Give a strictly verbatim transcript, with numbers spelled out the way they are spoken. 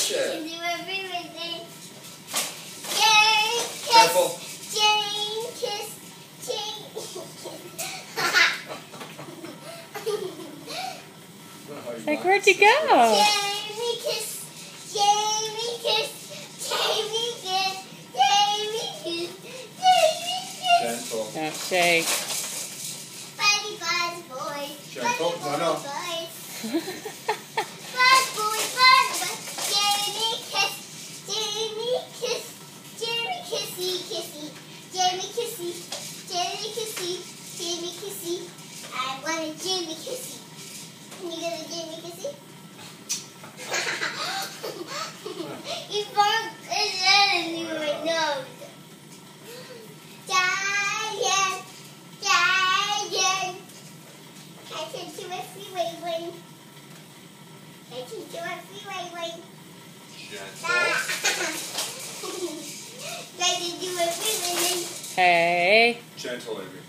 kiss can it. do everything. Jane kiss. Careful. Jane kiss. Jane kiss. It's like, where'd you go? Jamie kiss. Jamie kiss. Jamie kiss. Jamie kiss. Jamie kiss. Gentle. Don't shake. Buddy, buzz, boy. Gentle. Buddy, No, boy, no. boys. Buzz, boy, buzz, boy. Jamie kiss. Jamie kiss. Jamie kissy, kissy. Jamie kissy. Jamie kissy. Jamie kissy. I want a Jamie kissy. Can you get a Jamie kissy? You bumped it in your nose. Giant, giant. Catch it to a freeway wing. Catch it to a freeway wing. Gentle. Catch it to a freeway wing. Hey. Gentle, Avery.